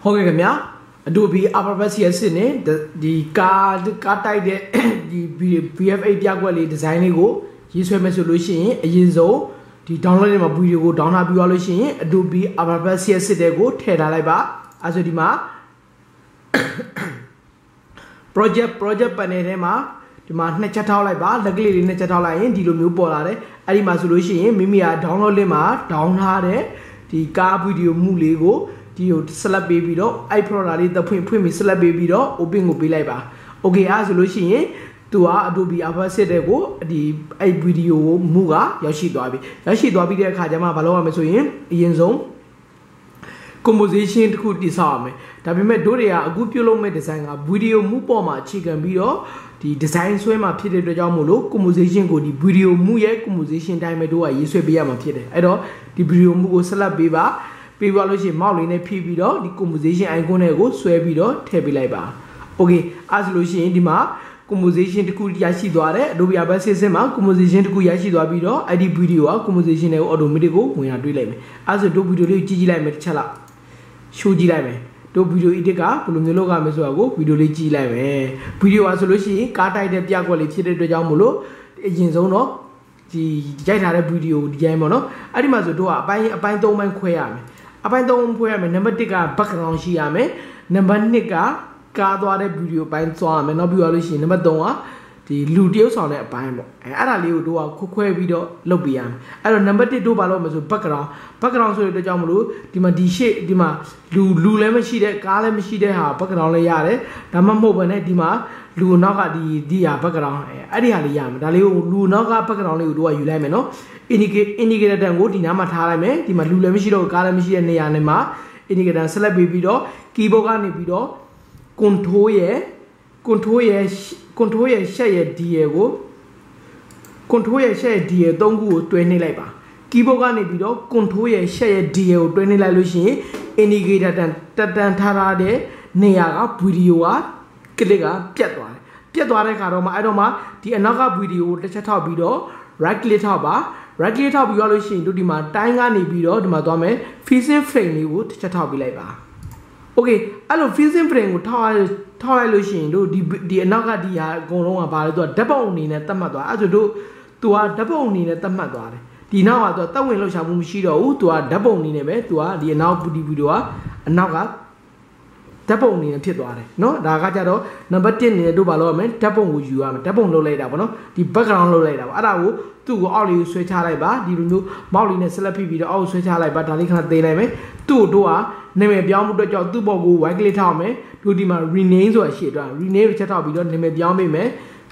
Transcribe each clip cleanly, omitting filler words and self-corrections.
ဟုတ်ကဲ့ခင်ဗျာ Adobe After Effects ရဲ့စစ်နဲ့ဒီကာတိုက်တဲ့ဒီ BF8 ပြကွက်လေး design လေးကိုရေးဆွဲမယ်ဆိုလို့ရှိရင်အရင်ဆုံးဒီ download နဲ့မှာ video ကို download ပြီးသွားလို့ရှိရင် Adobe After Effects ရဲ့စစ်တဲ့ကိုထည့်ထားလိုက်ပါအဲဆိုဒီမှာ project panel ထဲမှာဒီမှာနှစ်ချက်ထောက်လိုက်ပါလက်ကလေးလေးနှစ်ချက်ထောက်လိုက်ရင်ဒီလိုမျိုးပေါ်လာတယ်အဲ့ဒီမှာဆိုလို့ရှိရင်မိမိက download link မှာ down ထားတဲ့ဒီကား video မှုလေးကိုဒီကို select ပေးပြီးတော့အဲ့ product လေးတစ်ဖွင့်ပြီး select ပေးပြီးတော့ open ကိုပေးလိုက်ပါ okay အဲ့ဆိုလို့ရှိရင်သူက Adobe After Effects တဲ့ကိုဒီအဲ့ video ကိုမူကရောက်ရှိသွားပြီတဲ့အခါကျမှဘာလုပ်ရမလဲဆိုရင်အရင်ဆုံး composition တစ်ခုတည်ဆောက်ရမယ်ဒါပေမဲ့တို့တွေကအခုပြုလုပ်မဲ့ design က video မူပေါ်မှာအခြေခံပြီးတော့ဒီ design ဆွဲမှာဖြစ်တဲ့အတွက်ကြောင့်မို့လို့ composition ကိုဒီ video မူရဲ့ composition တိုင်းပဲတို့ကရေးဆွဲပေးရမှာဖြစ်တယ်အဲ့တော့ဒီ video မူကို select ပေးပါပေးပါလို့ရှိရင် mouse လေးနဲ့ဖြည့်ပြီးတော့ဒီ composition icon တွေကိုဆွဲပြီးတော့ထည့်ပေးလိုက်ပါ okay အဲ့ဆိုလို့ရှိရင်ဒီမှာ composition တစ်ခုရရှိသွားတယ် Adobe After Effects မှာ composition တစ်ခုရရှိသွားပြီးတော့အဲ့ဒီ video က composition တွေကို automatic ကိုဝင်လာတွေ့လိုက်မယ်အဲ့ဆိုတို့ video လေးကိုကြည့်လိုက်မယ်တစ်ချက်လောက် show ကြည့်လိုက်မယ်တို့ video edit ကဘယ်လိုမျိုးလုပ်ရမလဲဆိုတာကို video လေးကြည့်လိုက်မယ် video อ่ะဆိုလို့ရှိရင်ကားတိုက်တဲ့ပြကွက်လေးဖြစ်တဲ့အတွက်ကြောင့်မို့လို့အရင်ဆုံးတော့ဒီရိုက်ထားတဲ့ video ဒီတိုင်းပေါ့နော်အဲ့ဒီမှာဆိုတို့ကအပိုင်း3ပိုင်းခွဲရမယ်အပိုင်း3ခွဲရမယ်နံပါတ်1က background ရှိရမယ်နံပါတ်2ကကားသွားတဲ့ video ပိုင်းသွားရမယ်နောက်ပြီးတော့လို့ရှိရင်နံပါတ်3ကဒီလူတယောက်ဆောင်တဲ့အပိုင်းပေါ့အဲ့ဒါလေးကိုတို့ကခွဲပြီးတော့လုပ်ပေးရမယ်အဲ့တော့နံပါတ်1တို့ဘာလို့မဆို background ဆိုတဲ့အတွက်ကြောင့်မလို့ဒီမှာဒီ shape ဒီမှာလူလည်းမရှိတဲ့ကားလည်းမရှိတဲ့ဟာ background လည်းရတယ်ဒါမှမဟုတ်ဘဲနဲ့ဒီမှာလူနောက်ကဒီဟာ background အဲ့ဒီဟာလေးရမယ်ဒါလေးကိုလူနောက်က background လေးကိုတို့ကယူလိုက်မယ်နော် indicator တန်ကိုဒီနားမှာထားလိုက်မယ်ဒီမှာလူလည်းမရှိတော့ကားလည်းမရှိတဲ့နေရာနဲ့မှာ indicator select ပေးပြီးတော့ keyboard ကနေပြီးတော့ control ရဲ့ share ရဲ့ D ရဲ့ကို control ရဲ့ share ရဲ့ D ရဲ့3ခုကိုတွဲနှိပ်လိုက်ပါ keyboard ကနေပြီးတော့ control ရဲ့ share ရဲ့ D ရဲ့ကိုတွဲနှိပ်လိုက်လို့ရှိရင် indicator တန်ထားတဲ့နေရာက video က click ကပြတ်သွားတဲ့ခါတော့မှအဲ့တော့မှဒီအနောက်က video ကိုတစ်ချက်ထောက်ပြီးတော့ right click ထောက်ပါ right click ထောက်ပြီးရလို့ရှိရင်တို့ဒီမှာတိုင်းကနေပြီးတော့ဒီမှာသွားမယ် facing frame လေးကိုတစ်ချက်ထောက်ပြီးလိုက်ပါ okay အဲ့လို facing frame ကိုထောက်လိုက်လို့ရှိရင်တို့ဒီအနောက်ကဒီဟာအကုန်လုံးကဘာလဲသူကဓာတ်ပုံအနေနဲ့သတ်မှတ်သွားအဲ့ဆိုတို့သူကဓာတ်ပုံအနေနဲ့သတ်မှတ်သွားတယ်ဒီနောက်ကသူကတက်ဝင်လှုပ်ရှားမှုမရှိတော့ဘူးသူကဓာတ်ပုံအနေနဲ့ပဲသူကဒီအနောက်ဒီဗီဒီယိုကအနောက်ကဓာတ်ပုံအနေနဲ့ဖြစ်သွားတယ်เนาะဒါကကြတော့နံပါတ်1အနေနဲ့တို့ဘာလုပ်ရမလဲဓာတ်ပုံကိုယူရမယ်ဓာတ်ပုံလုပ်လိုက်တာပေါ့နော်ဒီ background လုပ်လိုက်တာပေါ့အဲ့ဒါကိုသူ့ကိုအောက်လေးကိုဆွဲချလိုက်ပါဒီလိုမျိုးမောက်လေးနဲ့ select ပြီးတော့အောက်ကိုဆွဲချလိုက်ပါဒါလေးခဏသေးလိုက်မယ်သူ့တို့ကနာမည်ပြောင်းမှုအတွက်ကြောင့်သူ့ဘော်ကို white click ထောက်မယ်တို့ဒီမှာ rename ဆိုတာရှိတယ် rename ကိုချက်ထောက်ပြီးတော့နာမည်ပြောင်းပေးမယ်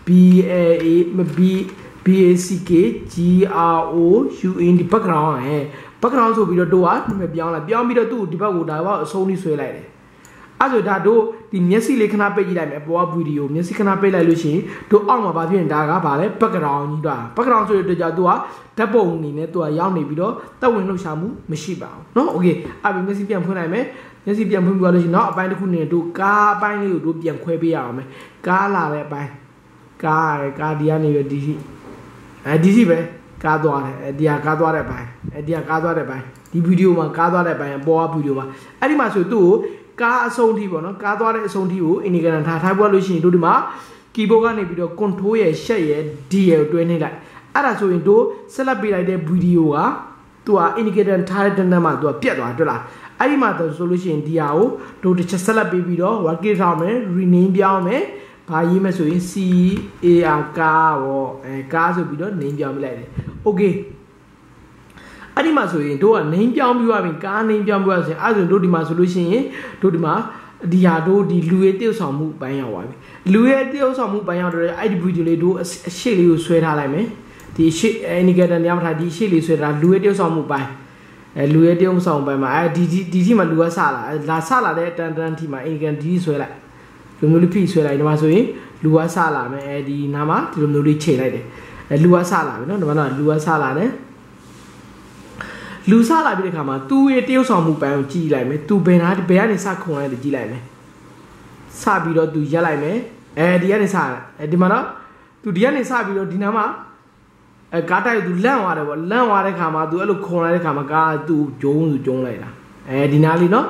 BACKGROUN ဒီ background background ဆိုပြီးတော့တို့ကနာမည်ပြောင်းလိုက်ပြောင်းပြီးတော့သူ့ကိုဒီဘက်ကိုဒါကအဆုံးလေးဆွဲလိုက်တယ်အဲ့ဆိုဒါတို့ဒီမျက်စိလေးခဏပိတ်ကြည့်လိုက်မယ်ပေါ်ကဗီဒီယိုမျက်စိခဏပိတ်လိုက်လို့ရှိရင်တို့အောက်မှာဘာဖြစ်နေတာကဘာလဲ background ကြီးတော့ background ဆိုတဲ့အတွက်ကြောင့်သူကဓာတ်ပုံအနေနဲ့သူကရောက်နေပြီးတော့တက်ဝင်လှုပ်ရှားမှုမရှိပါဘူးเนาะ okay အဲ့ဒီမျက်စိပြန်ဖွင့်လိုက်မယ်မျက်စိပြန်ဖွင့်ပြီးလို့ရှိရင်နောက်အပိုင်းတစ်ခုနဲ့တို့ကားအပိုင်းလေးကိုတို့ပြန်ခွဲပေးရအောင်မယ်ကားလာတဲ့အပိုင်းကားဒီကနေဒီရှိပဲကားသွားတယ်ဒီဟာကားသွားတဲ့အပိုင်းဒီဟာကားသွားတဲ့အပိုင်းဒီဗီဒီယိုမှာကားသွားတဲ့အပိုင်းပေါ်ကဗီဒီယိုမှာအဲ့ဒီမှာဆိုသူ့ကိုကားအဆုံးထိပေါ့နော်ကားသွားတဲ့အဆုံးထိကို indicator ထားပွားလို့ရှိရင်တို့ဒီမှာ keyboard ကနေပြီးတော့ control ရဲ့ shift ရဲ့ D ရဲ့တွဲနှိပ်လိုက်အဲ့ဒါဆိုရင်တို့ select ပေးလိုက်တဲ့ video ကသူက indicator ထားတဲ့တန်းမှာသူကပြတ်သွားတွေ့လားအဲ့ဒီမှာဆိုလို့ရှိရင်ဒီဟာကိုတို့တစ်ချက် select ပေးပြီးတော့ right click ထောက်မယ် rename ပြောင်းမယ်ဘာရေးမယ်ဆိုရင် CAR ကားပေါ့ကားဆိုပြီးတော့ name ပြောင်းပေးလိုက်တယ် okayအဲ့ဒီမှာဆိုရင်တို့က name ပြောင်းပြီးသွားပြီကား name ပြောင်းပြီးသွားဆိုရင်အဲ့ဆိုတို့ဒီမှာဆိုလို့ရှိရင်တို့ဒီမှာဒီဟာတို့ဒီလူရဲ့တယောက်ဆောင်မှုပိုင်းရောက်သွားပြီလူရဲ့တယောက်ဆောင်မှုပိုင်းရောက်တော့အဲ့ဒီ video လေးတို့အရှိလေးကိုဆွဲထားလိုက်မယ်ဒီအရှိ indicator ညမှာထားဒီအရှိလေးဆွဲထားလူရဲ့တယောက်ဆောင်မှုပိုင်းလူရဲ့တယောက်ဆောင်ပိုင်းမှာဒီမှာလူကစလာတဲ့အတန်ထိမှာ indicator ဒီဆွဲလိုက်လူမျိုးလေးဖိဆွဲလိုက်ဒီမှာဆိုရင်လူကစလာမယ်ဒီနားမှာဒီလိုမျိုးလေးချိန်လိုက်တယ်လူကစလာပြီနော်ဒီမှာတော့လူကစလာတယ်လူစားလာပြီးတဲ့ခါမှာသူ့ရဲ့တရုပ်ဆောင်မှုပိုင်းကိုကြည့်လိုက်မယ်သူဘယ်ကနေစခုံလိုက်တယ်ကြည့်လိုက်မယ်စပြီးတော့သူရက်လိုက်မယ်ဒီကနေစဒီမှာတော့သူဒီကနေစပြီးတော့ဒီနားမှာကားတိုက်သူလန့်သွားတယ်ပေါ့လန့်သွားတဲ့ခါမှာသူအဲ့လိုခုံလိုက်တဲ့ခါမှာကားသူဂျုံလိုက်တာဒီနားလေးနော်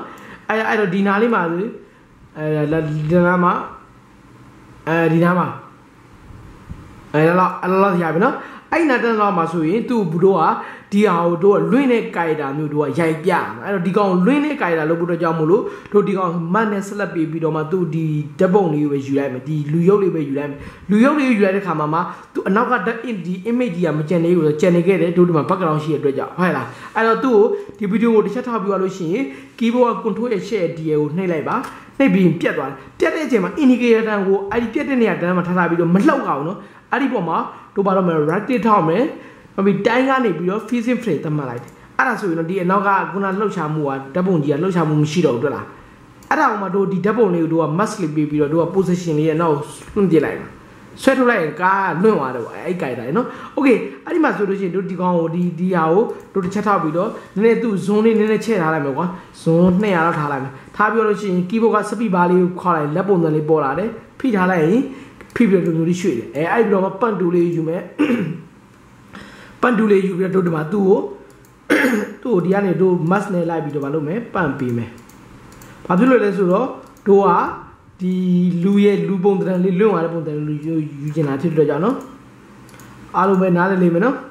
အဲ့တော့ဒီနာလေးမှာဒီနာမှာဒီနာမှာအဲ့လောက်ရပြီနော်အဲ့နာတန်းလောက်မှာဆိုရင်သူ့ဘူးတော့ဒီဟာကိုတို့လွင့်တဲ့ကာရီတာမျိုးတို့ရိုက်ပြအဲ့တော့ဒီကောင်လွင့်တဲ့ကာရီတာလို့ဘုတော့ကြောင့်မို့လို့တို့ဒီကောင်မတ်နဲ့ဆက်လက်ပြီးတော့မှသူဒီဓာတ်ပုံလေးကိုပဲယူလိုက်မယ်ဒီလူရုပ်လေးပဲယူလိုက်မယ်လူရုပ်လေးယူလိုက်တဲ့ခါမှာသူအနောက်ကဒီ image ကြီးကမကျန်နေဘူးဆိုကျန်နေခဲ့တယ်တို့ဒီမှာ background ရှိတဲ့အတွက်ကြောင့်ဟုတ်လားအဲ့တော့သူ့ကိုဒီဗီဒီယိုကိုတစ်ချက်ထောက်ပြရလို့ရှိရင် keyboard က control ရဲ့ share DL ကိုနှိပ်လိုက်ပါနှိပ်ပြီးပြတ်သွားတယ်ပြတ်တဲ့အချိန်မှာ indicator တန်းကိုအဲ့ဒီပြတ်တဲ့နေရာတန်းမှာထားပြီးတော့မလှုပ်အောင်နော်အဲ့ဒီပုံမှာတို့ဘာလို့မလဲ right ထောက်မယ်ပြီးတိုင်းကနေပြီးတော့ freezing frame သတ်မှတ်လိုက်တယ်အဲ့ဒါဆိုရင်တော့ဒီအနောက်ကခုနလှုပ်ရှားမှုကဓာတ်ပုံကြီးကလှုပ်ရှားမှုမရှိတော့ဘူးတွေ့လားအဲ့ဒါအောင်မှတို့ဒီဓာတ်ပုံလေးကိုတို့က mask လေးပေးပြီးတော့တို့က position လေးရဲ့နောက်လွှင့်ပြလိုက်တာဆွဲထုတ်လိုက်ရင်ကားလွင့်သွားတယ်ပေါ့အဲ့ကြိုက်တာနော် okay အဲ့ဒီမှာဆိုလို့ရှိရင်တို့ဒီကောင်ကိုဒီဟာကိုတို့တစ်ချက်ထောက်ပြီးတော့နည်းနည်းသူ့ zone လေးနည်းနည်းချဲ့ထားလိုက်မယ်ကွာ zone 200လောက်ထားလိုက်မယ်ထားပြီးတော့လို့ရှိရင် keyboard က speed bar လေးကိုခေါက်လိုက်လက်ပုံစံလေးပေါ်လာတယ်ဖိထားလိုက်ရင်ဖိပြီးတော့မျိုးလေးရွှေ့တယ်အဲ့ဒီတော့မှပတ်တူလေးယူမယ်ပန်တူလေးယူပြီးတော့ဒီမှာသူ့ကိုဒီကနေတို့ mask နဲ့လိုက်ပြီးတော့မလုပ်မယ်ပန့်ပေးမယ်ဘာဖြစ်လို့လဲဆိုတော့တို့ကဒီလူရဲ့လူပုံတန်လေးလွင့်သွားတဲ့ပုံတန်လေးယူကျင်တာဖြစ်တော့ကြောင့်နော်အားလုံးပဲနားလည်လိမ့်မယ်နော်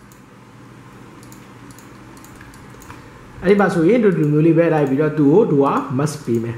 အဲ့ဒီမှာဆိုရင်တို့လူမျိုးလေးပဲလိုက်ပြီးတော့သူ့ကိုတို့က mask ပေးမယ်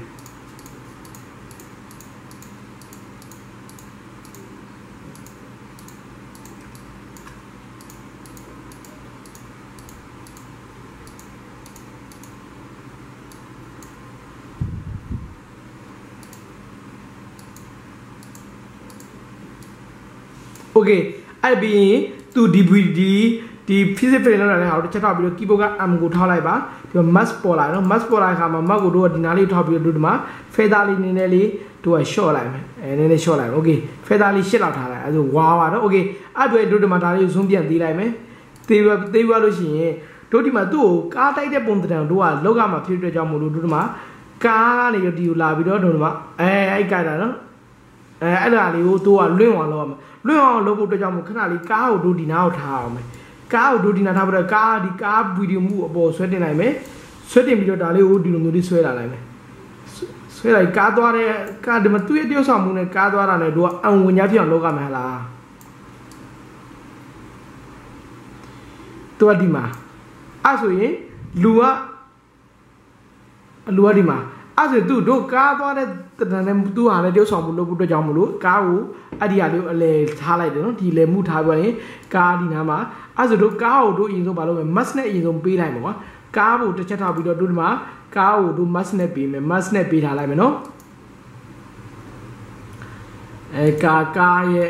โอเคအဲ့ပြီးရင်သူဒီ physics frame လောက်လာတဲ့ဟာကိုတစ်ချက်ထောက်ပြီးတော့ keyboard က M ကိုထောက်လိုက်ပါဒီမှာ mouse ပေါ်လာနော် mouse ပေါ်လာတဲ့အခါမှာ mouse ကိုတို့ကဒီနားလေးထောက်ပြီးတော့ဒီမှာ feather လေးနည်းနည်းလေးတို့က short လိုက်မယ်နည်းနည်း short လိုက် okay feather လေးရှစ်လောက်ထားလိုက်အဲ့ဒါဝါပါတော့ okay အဲ့ပြီးတို့ဒီမှာဒါလေးကို zoom ပြန်သေးလိုက်မယ်သေးပြီးလို့ရှိရင်တို့ဒီမှာသူ့ကိုကားတိုက်တဲ့ပုံတံတို့ကလောက်ကမှာဖြစ်တဲ့ကြောင့်မို့လို့တို့ဒီမှာကားကနေဒီကိုလာပြီးတော့တို့ဒီမှာအဲ့ကြိုက်တာနော်အဲ့ဒါလေးကိုတို့ကလွင့်အောင်လုပ်ရမယ်လွင့်အောင်လုပ်ဖို့အတွက်ကြောင့်မို့ခဏလေးကားကိုတို့ဒီနားကိုထားအောင်မယ်ကားကိုတို့ဒီနားထားပြီးတော့ကားဗီဒီယိုမှုအပေါ်ဆွဲတင်နိုင်မယ်ဆွဲတင်ပြီးတော့ဒါလေးကိုဒီလိုမျိုးလေးဆွဲလာနိုင်မယ်ဆွဲလိုက်ကားသွားတဲ့ကားဒီမှာသူ့ရဲ့တရုပ်ဆောင်မှုနဲ့ကားသွားတာနဲ့တို့ကအံဝင်ညာဖြစ်အောင်လုပ်ရမယ်ဟလားတို့ကဒီမှာအဲ့ဆိုရင်လူကဒီမှာအဲ့ဆိုသူတို့ကားသွားတဲ့တန်တဲ့သူဟာလည်းတရုပ်ဆောင်မှုလုပ်ဖို့အတွက်ကြောင့်မလို့ကားကိုအဲ့ဒီဟာလေးကိုအလဲထားလိုက်တယ်နော်ဒီလဲမှုထားပြရင်ကားဒီနားမှာအဲ့ဆိုတို့ကားကိုတို့အရင်ဆုံးမလုပ်မယ် mask နဲ့အရင်ဆုံးပေးလိုက်မယ်ကွာကားကိုတစ်ချက်ထောက်ပြီးတော့တို့ဒီမှာကားကိုတို့ mask နဲ့ပေးမယ် mask နဲ့ပေးထားလိုက်မယ်နော်ကားရဲ့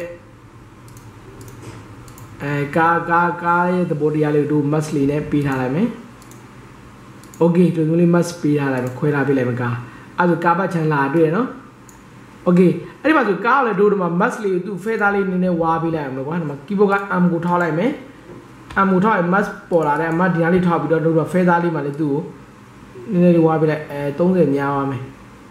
ကားရဲ့သဘောတရားလေးကိုတို့ mask လေးနဲ့ပေးထားလိုက်မယ်โอเคတို့မျိုးလေး mask ပေးထားလိုက်မယ်ခွဲထားပေးလိုက်မယ်ကားအဲ့ဒါကားပတ်ချန်လာတွေ့ရနော်โอเคအဲ့ဒီမှာဆိုကားကိုလည်းတို့ဒီမှာ mask လေးကိုသူ့ feather လေးနည်းနည်းဝါပေးလိုက်အောင်လို့ကွာဒီမှာ keyboard က M ကိုထောက်လိုက်မယ် M ကိုထောက်ရင် mask ပေါ်လာတယ်အမဒီနားလေးထောက်ပြီးတော့တို့ feather လေးမှာလည်းသူ့ကိုနည်းနည်းလေးဝါပေးလိုက်30များသွားမယ်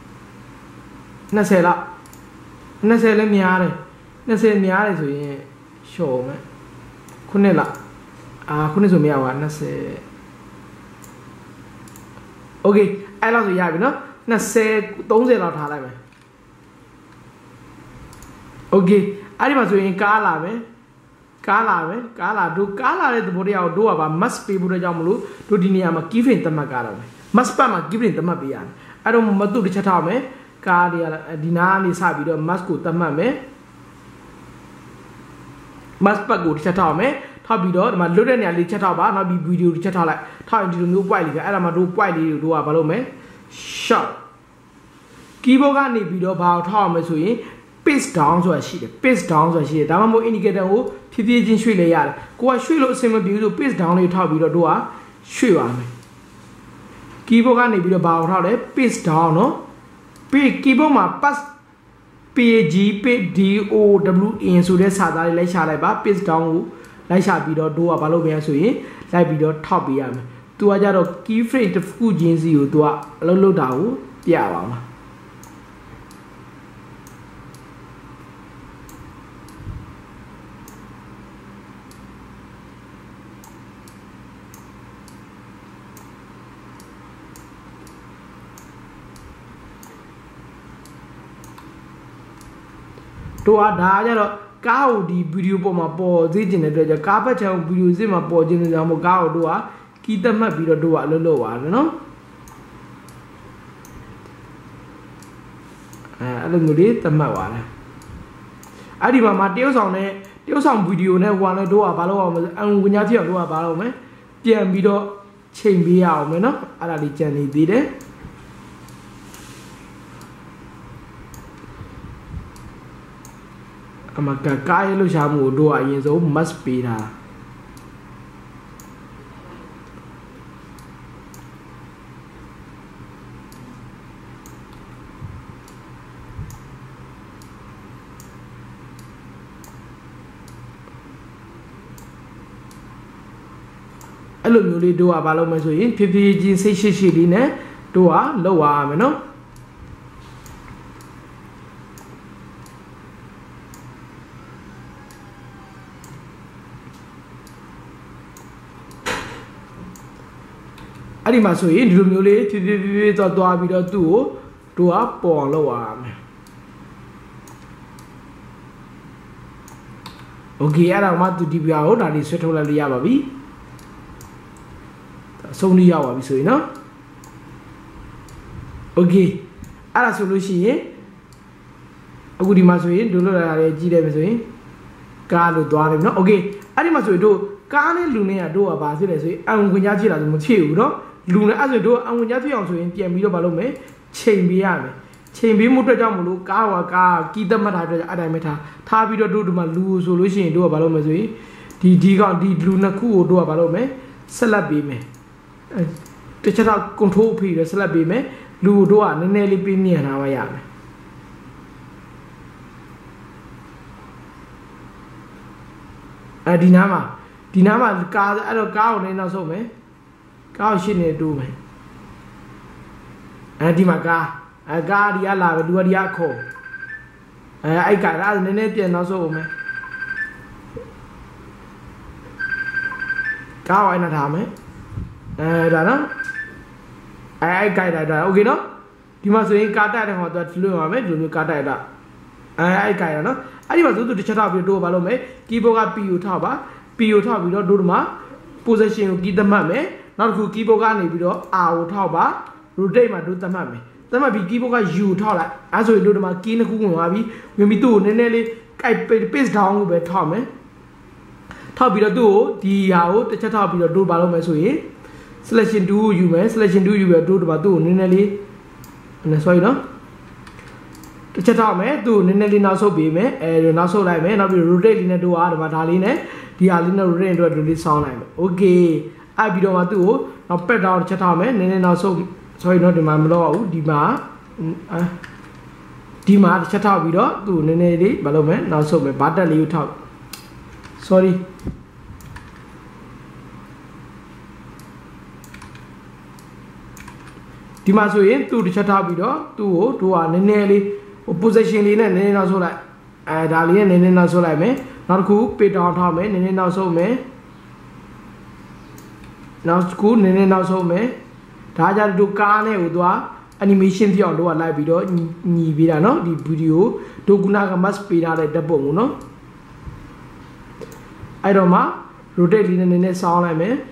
20လောက်20လည်းများတယ်20များတယ်ဆိုရင်ရှော့မယ်ခုနှစ်လောက်ခုနှစ်ဆိုမရပါ20โอเคအဲ့လောက်ဆိုရပြီနော်20 30လောက်ထားလိုက်မယ်โอเคအဲ့ဒီမှာဆိုရင်ကားလာမယ်တို့ကားလာတဲ့သဘောတရားကိုတို့ကပါ mask ပေးဖို့တဲ့ကြောင့်မလို့တို့ဒီနေရာမှာ key frame သတ်မှတ်ကားတော့မယ် mask ပတ်မှာ key frame သတ်မှတ်ပေးရတယ်အဲ့တော့မတူတစ်ချက်ထောက်မယ်ကားတွေကဒီနားကနေစပြီးတော့ mask ကိုသတ်မှတ်မယ် mask ပတ်ကိုတစ်ချက်ထောက်မယ်ထောက်ပြီးတော့ဒီမှာလွတ်တဲ့နေရာလေးချက်ထောက်ပါနောက်ပြီး video တစ်ချက်ထောက်လိုက်ထောက်ရင်ဒီလိုမျိုး point လေးပဲအဲ့ဒါမှတို့ point လေးတို့ကဘာလုပ်မလဲ short keyboard ကနေပြီးတော့ဘာထောက်အောင်မလဲဆိုရင် paste down ဆိုတာရှိတယ် paste down ဆိုတာရှိတယ်ဒါမှမဟုတ် indicator ကိုဖြည်းဖြည်းချင်းရွှေ့လဲရတယ်ကိုကရွှေ့လို့အဆင်မပြေဘူးဆို paste down လေးထောက်ပြီးတော့တို့ကရွှေ့ပါမယ် keyboard ကနေပြီးတော့ဘာထောက်လဲ paste down နော် keyboard မှာ pass PAGPDOWN ဆိုတဲ့စာသားလေးလိုက်ရှာလိုက်ပါ paste down ကိုလိုက်ရှာပြီးတော့တို့ကဘာလုပ်မလဲဆိုရင်လိုက်ပြီးတော့ထောက်ပေးရမယ်သူကကြတော့ key frame တစ်ခုချင်းစီကိုသူကအလုပ်လုပ်တာကိုပြပါမှာတို့ကဒါကြတော့ကားကိုဒီဗီဒီယိုပေါ်မှာပေါ်သေးခြင်းတဲ့အတွက်ကြောင့်ကားဘက်ချောင်းဗီဒီယိုစစ်မှာပေါ်ခြင်းတဲ့ကြောင့်မို့ကားကိုတို့ကကီးသက်မှတ်ပြီးတော့တို့ကအလုပ်လုပ်ပါတယ်နော်အဲ့လိုမျိုးလေးသက်မှတ်ပါတယ်အဲ့ဒီမှာတရုတ်ဆောင်ဗီဒီယိုနဲ့ဟိုကလည်းတို့ကဘာလို့အောင်မလဲအန်ဝင်ညာဖြစ်အောင်တို့ကဘာလို့မလဲပြန်ပြီးတော့ချိန်ပေးရအောင်မယ်နော်အဲ့ဒါလေးကြံနေသေးတယ်အမကကားရလို့ရှာမှုတို့ကအရင်ဆုံး must ပေးတာအဲ့လိုမျိုးလေးတို့ကဘာလုပ်မလဲဆိုရင်ဖြည်းဖြည်းချင်းစိတ်ရှိလေးနဲ့တို့ကလောက်ရမယ်နော်အဲ့ဒီမှာဆိုရင်ဒီလိုမျိုးလေးဖြည်းဖြည်းသွားပြီးတော့သူ့ကိုတို့ကပေါ်အောင်လုပ်ရမယ်โอเคအဲ့ဒါမှသူဒီပြာကိုဒါလေးဆွဲထုတ်လိုက်လို့ရပါပြီအဆုံးလေးရောက်ပါပြီဆိုရင်နော်โอเคအဲ့ဒါဆိုလို့ရှိရင်အခုဒီမှာဆိုရင်တို့လောက်လာတယ်ကြည့်တယ်ပဲဆိုရင်ကားလို့သွားတယ်နော်โอเคအဲ့ဒီမှာဆိုရင်တို့ကားနဲ့လူနဲ့ကတို့ကဘာဖြစ်လဲဆိုရင်အံဝင်ကြားဖြစ်လာဆိုမဖြစ်ဘူးနော်လူနဲ့အဲ့ဆိုတို့အံဝင်ကြားဖြစ်အောင်ဆိုရင်ပြန်ပြီးတော့မလုပ်မယ်ချိန်ပေးရမယ်ချိန်ပေးမှုအတွက်ကြောင့်မလို့ကားကီးသက်မှတ်ထားတဲ့အဲ့တိုင်းပဲထားပြီးတော့တို့ဒီမှာလူဆိုလို့ရှိရင်တို့ကဘာလုပ်မလဲဆိုရင်ဒီကောင်ဒီလူနှစ်ခုကိုတို့ကဘာလုပ်မလဲဆက်လက်ပေးမယ်တခြား control ဖိရဆက်လက်ပေးမယ်လူတို့ကနည်းနည်းလေးပြင်းမြန်ထားမှရမယ်ဒီနားမှာကားအဲ့တော့ကားကိုလည်းနောက်ဆုံးမယ်ကားကိုရှင်းနေတူမယ်ဒီမှာကားဒီကလာပဲလူကဒီကခေါ်အဲ့ကားအဲ့နည်းနည်းပြန်နောက်ဆုံးမယ်ကားကိုအဲ့နာထားမယ်ဒါနော်အဲ့ကြိုက်တာโอเคနော်ဒီမှာဆိုရင်ကားတိုက်တဲ့ဟောတော့လွှင့်ပါမယ်ဒီလိုမျိုးကားတိုက်တာအဲ့ကြိုက်တာနော်အဲ့ဒီမှာဆိုသူတစ်ချက်ထောက်ပြီးတော့ဘာလုပ်မလဲကီးဘုတ်က PU ထောက်ပါ PU ထောက်ပြီးတော့တို့ဒီမှာ position ကိုကီးသတ်မှတ်မယ်နောက်တစ်ခုကီးဘုတ်ကနေပြီးတော့ R ကိုထောက်ပါ rotate မှာတို့သတ်မှတ်မယ်သတ်မှတ်ပြီးကီးဘုတ်က U ထောက်လိုက်အဲ့ဆိုရင်တို့ဒီမှာကီးနှစ်ခုဝင်သွားပြီဝင်ပြီးသူ့ကိုနည်းနည်းလေးကြိုက် paste down ကိုပဲထောက်မယ်ထောက်ပြီးတော့သူ့ကိုဒီဟာကိုတစ်ချက်ထောက်ပြီးတော့တို့ဘာလုပ်မလဲဆိုရင်selection 2ကိုယူမယ် selection 2ယူပြီးတို့ဒီမှာသူ့ကိုနည်းနည်းလေး sorry နော်တစ်ချက်ထောက်မယ်သူ့ကိုနည်းနည်းလေးနောက်ဆုတ်ပေးမယ်နောက်ဆုတ်လိုက်မယ်နောက်ပြီး rotate လေးနဲ့တို့ဒီမှာဒါလေးနဲ့ဒီဟာလေးနဲ့ rotate အတွက်ဒီလေးဆောင်းလိုက်မယ် okay အဲ့ပြီးတော့မှသူ့ကိုနောက် pad down တစ်ချက်ထောက်မယ်နည်းနည်းနောက်ဆုတ် sorry နော်ဒီမှာမလုပ်ရဘူးဒီမှာတစ်ချက်ထောက်ပြီးတော့သူ့ကိုနည်းနည်းလေးမလုပ်မယ်နောက်ဆုတ်မယ်ဘာတက်လေးကိုထောက် sorryဒီမှာဆိုရင်သူ့တစ်ချက်ထားပြီးတော့သူ့ကိုတို့ကနည်းနည်းလေး position လေးနဲ့နည်းနည်းနောက်ဆုတ်လိုက်ဒါလေးနဲ့နည်းနည်းနောက်ဆုတ်လိုက်မယ်နောက်တစ်ခု page down ထားမယ်နည်းနည်းနောက်ဆုတ်မယ်နောက်တစ်ခုနည်းနည်းနောက်ဆုတ်မယ်ဒါကြတို့ကားနဲ့ဟိုသူက animation ဖြစ်အောင်တို့ကလိုက်ပြီးတော့ညီပေးတာเนาะဒီ video တို့ခုနက mask ပေးထားတဲ့ဓာတ်ပုံကိုเนาะအဲ့တော့မှ rotate လေးနဲ့နည်းနည်းဆောင်းလိုက်မယ်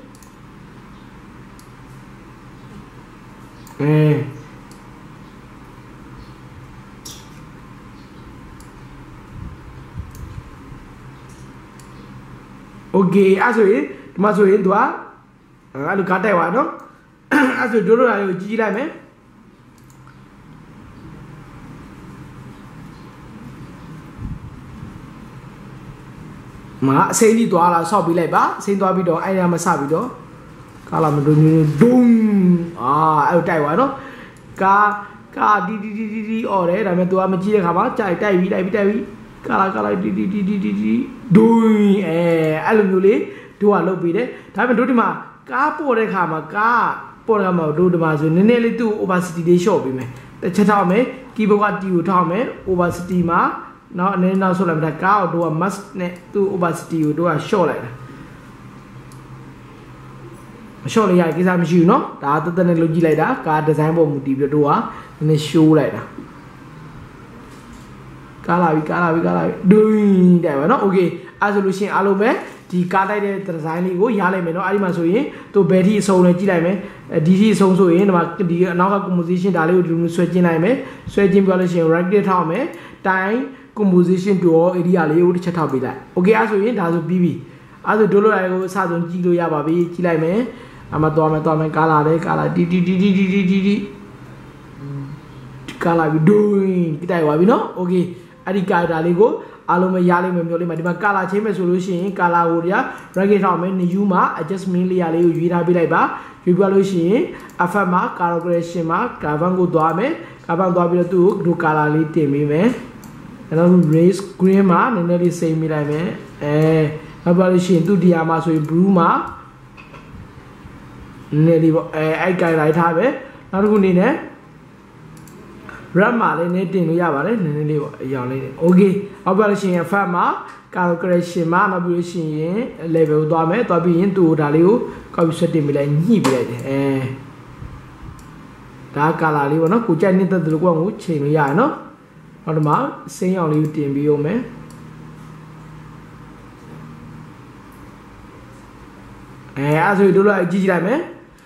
โอเคအဲ့ဆိုရင်ဒီမှာဆိုရင်သူကအဲ့လိုကားတိုက်သွားနော်အဲ့ဆိုတို့လာကိုကြီးလိုက်မယ်မှာအစိမ်းကြီးသွားလာဆောက်ပြီးလိုက်ပါအစိမ်းသွားပြီးတော့အဲ့ရမှာစပြီးတော့ကာလာမတို့ဒုံအဲ့တိုက်သွားနော်ကာဒီအော်တယ်ဒါပေမဲ့ तू ကမကြည့်တဲ့ခါမှာကြိုက်တိုက်ပြီးကာလာဒီဒုံအဲ့လိုမျိုးလေးတို့ကလုပ်ပြီးတယ်ဒါပေမဲ့တို့ဒီမှာကားပေါ်တဲ့ခါမှာတို့ဒီမှာဆိုနည်းနည်းလေးသူ့ opacity လေး short ပေးမယ်တစ်ချက်ထောက်မယ် keyboard က T ကိုထောက်မယ် opacity မှာနောက်အနေနဲ့နောက်ဆုတ်လိုက်မယ်ကားကိုတို့က mask နဲ့သူ့ opacity ကိုတို့က short လိုက်တာမ short လိုက်ရကိစ္စမရှိဘူးเนาะဒါတက်တက်နဲ့လုပ်ကြည့်လိုက်တာကား design ပေါ်မူတည်ပြီးတော့တို့ကနည်းနည်း show လိုက်တာကားလာပြီဒွင်းတဲ့ပါနော်โอเคအဲ့ဆိုလို့ရှိရင်အားလုံးပဲဒီကားတိုက်တဲ့ design လေးကိုရလိုက်မယ်เนาะအဲ့ဒီမှာဆိုရင်သူဘယ်ထိအဆုံးလဲကြည့်လိုက်မယ်ဒီထိအဆုံးဆိုရင်ဒီမှာဒီအနောက်က composition ဒါလေးကိုဒီလိုဆွဲကျင်းလိုက်မယ်ဆွဲကျင်းပြလို့ရှိရင် right click ထောက်မယ်တိုင်း composition to area လေးကိုတစ်ချက်ထောက်ပေးလိုက်โอเคအဲ့ဆိုရင်ဒါဆိုပြီးပြီအဲ့ဆိုဒိုလိုလိုက်ကိုအစဆုံးကြည့်လို့ရပါပြီကြည့်လိုက်မယ်အမသွားမယ်ကားလာတယ်ကားလာတီကားလာပြီးဒွင်းကြည့်တိုက်ပါပြီเนาะโอเคအဲ့ဒီကားဒါလေးကိုအားလုံးပဲရလိမ့်မယ်မျိုးလေးမှာဒီမှာကာလာချင်းမယ်ဆိုလို့ရှိရင်ကာလာကိုရ bracket ထောက်မယ် new မှာ adjustment layer လေးကိုရွေးထားပေးလိုက်ပါရွေးပြလို့ရှိရင် effect မှာ color correction မှာ carbon ကိုသွားမယ် carbon သွားပြီးတော့သူ့ကို color လေးတင်ပေးမယ်အဲ့တော့ race green မှာနည်းနည်းလေးစိမ့်မိလိုက်မယ်နောက်ပြလို့ရှိရင်သူ့ဒီယာမှာဆိုရင် blue မှာနည်းနည်းလေးပေါ့အဲ့ကိုင်လိုက်ထားပဲနောက်တစ်ခုအနေနဲ့ram မှာလည်းနည်းတင်လို့ရပါတယ်နည်းနည်းလေးပေါ့အရောင်လေးတွေ okay အောက်ပြလို့ရှိရင် fat မှာ color correction မှာနောက်ပြီးလို့ရှိရင် level ကိုသွားမယ်သွားပြီးရင်သူ့ဒါလေးကို copy ဆွဲတင်ပေးလိုက်ညှိပေးလိုက်တယ်ဒါ color လေးပေါ့နော်ကိုကြိုက်နေတဲ့သူကိုချိန်လို့ရတယ်နော်နောက်ဒီမှာစိမ်းရောင်လေးကိုတင်ပြီးအောင်မယ်အဲ့ဆိုတို့လိုက်ကြည့်လိုက်မယ်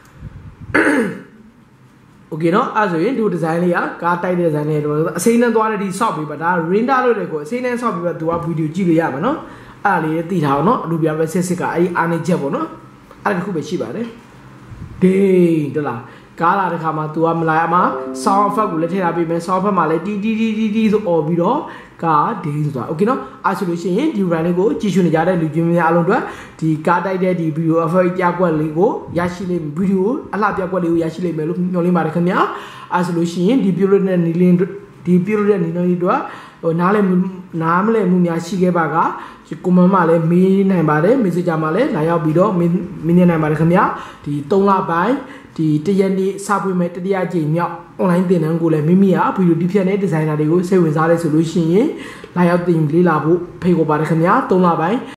โอเคเนาะအဲ့ဆိုရင်ဒီ design လေးကကားတိုက်တဲ့ design လေးတော့အစိမ်းနဲ့သွားတဲ့ဒီ soft ပေးပါဒါ render လို့လည်းကိုအစိမ်းနဲ့ soft ပေးပါသူက video ကြည့်လို့ရမှာเนาะအဲ့ဒါလေးသိထားအောင်เนาะအလိုပြပဲစစ်ကအဲ့အာနေချက်ပေါ့เนาะအဲ့ဒါတစ်ခုပဲရှိပါတယ်ဒိန်းတလားကားလာတဲ့ခါမှာ तू ကမလာအမှာ sound effect ကိုလည်းထည့်ထားပေးမယ် sound effect မှာလည်းတီဆိုអော်ပြီးတော့ကားဒိန်းဆိုတာโอเคเนาะအဲ့ဆိုလို့ရှိရင်ဒီ brand လေးကိုကြည့်ရှုနေကြတဲ့လူကြီးများအားလုံးအတွက်ဒီကားတိုက်တဲ့ဒီ video effect ပြကွက်လေးကိုရရှိလိမ့်မယ် video အလှပြကွက်လေးကိုရရှိလိမ့်မယ်လို့ညွှန်လင်းပါတယ်ခင်ဗျာအဲ့ဆိုလို့ရှိရင်ဒီပြုလို့တဲ့နီလင်းဒီပြုလို့တဲ့နီလင်းတွေအတွက်ဟိုနားမလဲမှုများရှိခဲ့ပါကကွန်မန့်မှာလည်းမေးနိုင်ပါတယ် message မှာလည်းလာရောက်ပြီးတော့မင်းနေနိုင်ပါတယ်ခင်ဗျာဒီ3လပိုင်းဒီတရက်နေ့စပွင့်မဲ့တတိယကြိမ်မြောက် online သင်တန်းကိုလည်းမိမိကဗီဒီယိုဒီဖြတ်တဲ့ဒီဇိုင်နာတွေကိုစိတ်ဝင်စားတယ်ဆိုလို့ရှိရင်လာရောက်သင်လေ့လာဖို့ဖိတ်ခေါ်ပါတယ်ခင်ဗျာ3လပိုင်း